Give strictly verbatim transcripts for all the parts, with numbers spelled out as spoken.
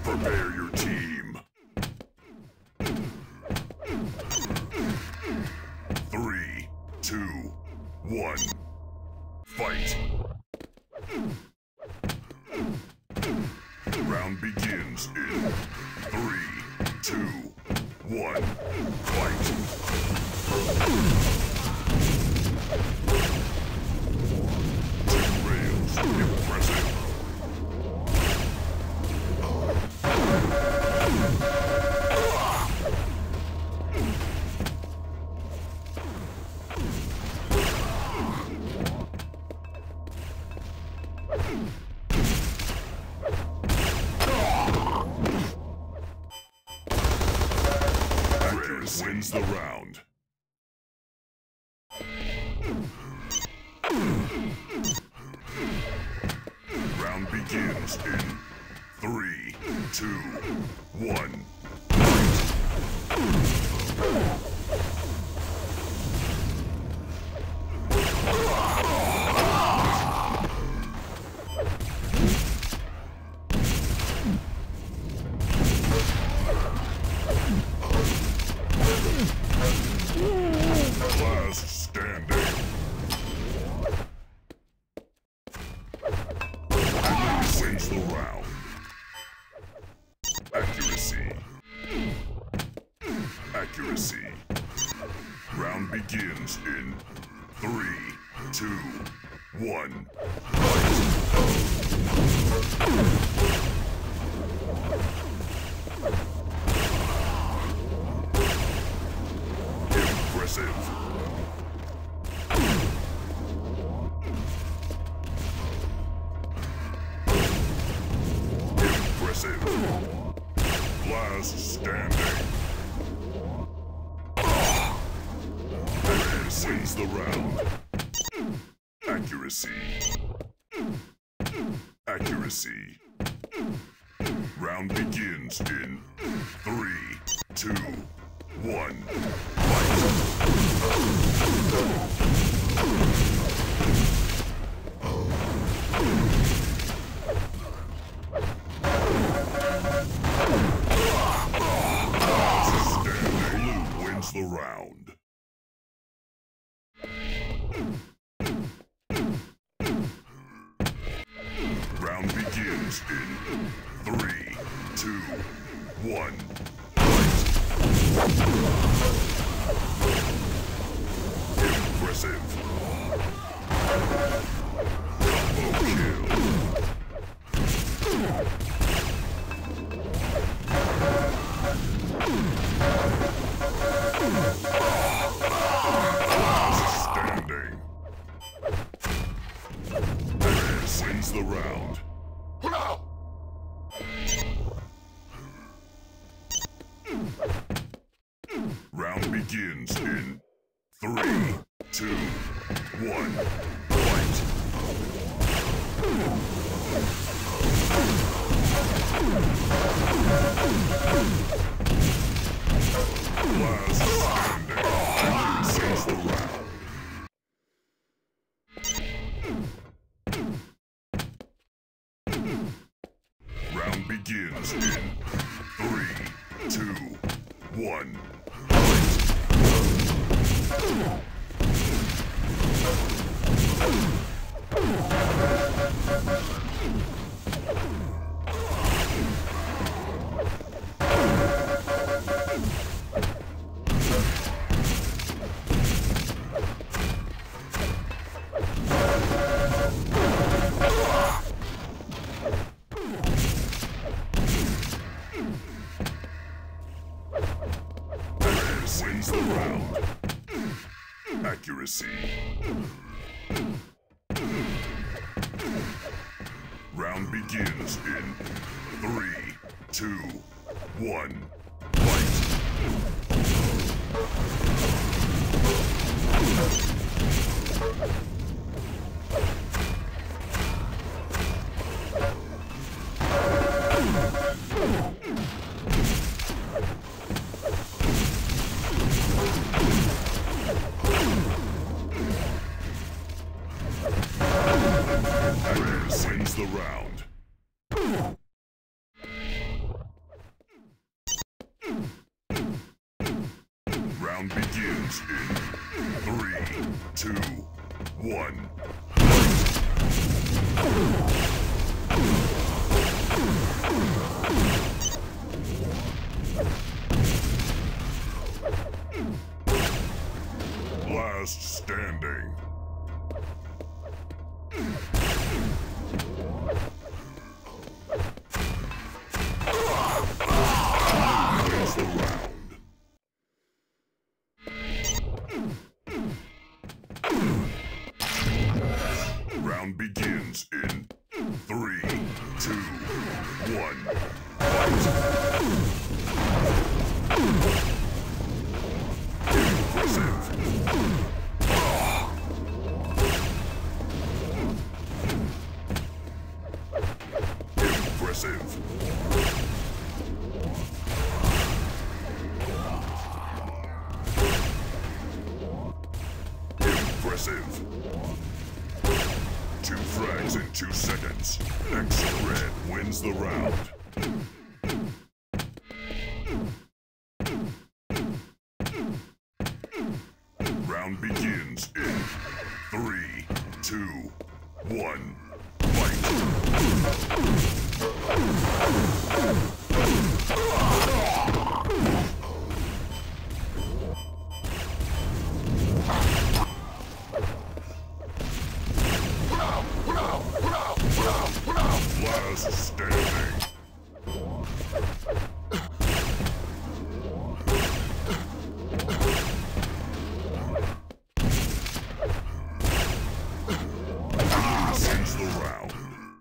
Prepare your team. Three, two, one, fight. Round begins in three, two, one, fight. Two rails, impressive. Accuracy wins the round. Round begins in three, two, one, last standing. Wins the round. Accuracy. Accuracy. Round begins in three, two, one, impressive. Impressive. Last standing. Perez wins the round. Accuracy. Accuracy. Round begins in three, two, one, Blue wins the round. Round begins in three, two, one, impressive. Combo kill. Standing. Perez wins the round. Round begins in three, two, one, fight. Last standing. Wins the round. Round begins in three, two, one, Perez wins the round. Accuracy. Round begins in three, two, one, fight. Perez wins the round. two, one. Last standing. Wins the round. Round begins in three, two, one. Fight. Impressive. Impressive. Impressive. Two frags in two seconds. Excellent. Red wins the round. Round begins in three, two, one. Fight. Last standing. Wins the round.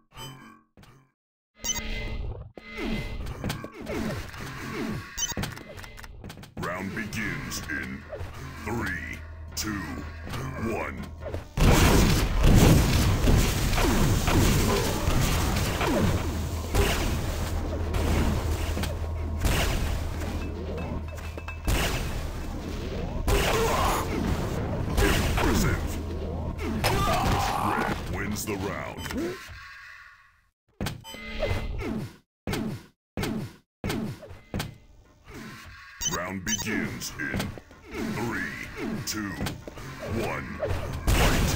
Round begins in three, two, one. Impressive. Red wins the round. Round begins in three, two, one. Fight.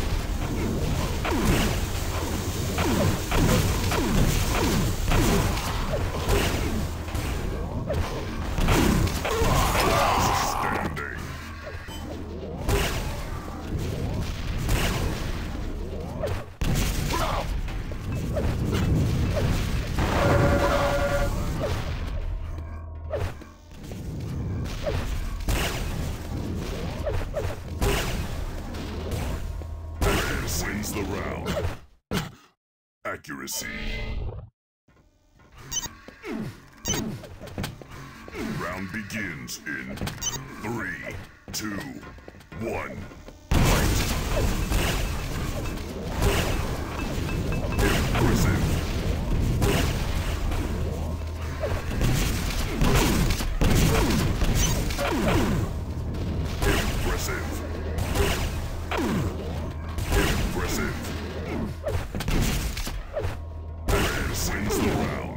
Last standing. Wins the round. Accuracy. Round begins in three, two, one. Fight. Impressive. Impressive. Impressive. Red wins the round.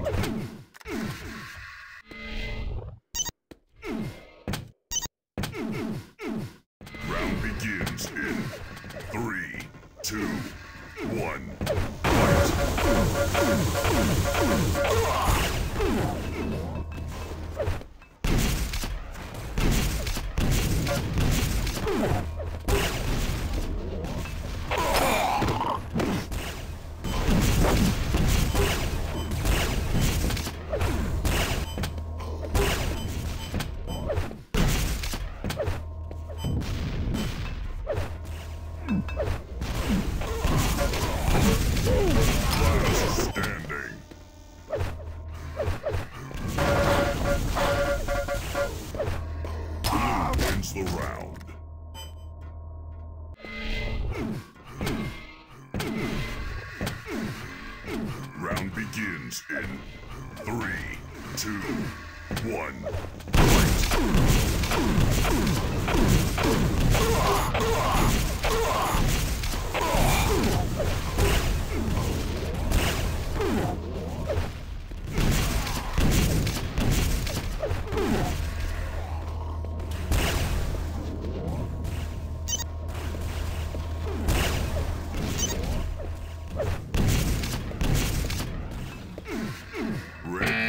Round begins in three, two, one. Fight. Last standing. Blue wins the round. Round begins in three, two, one. Fight. Red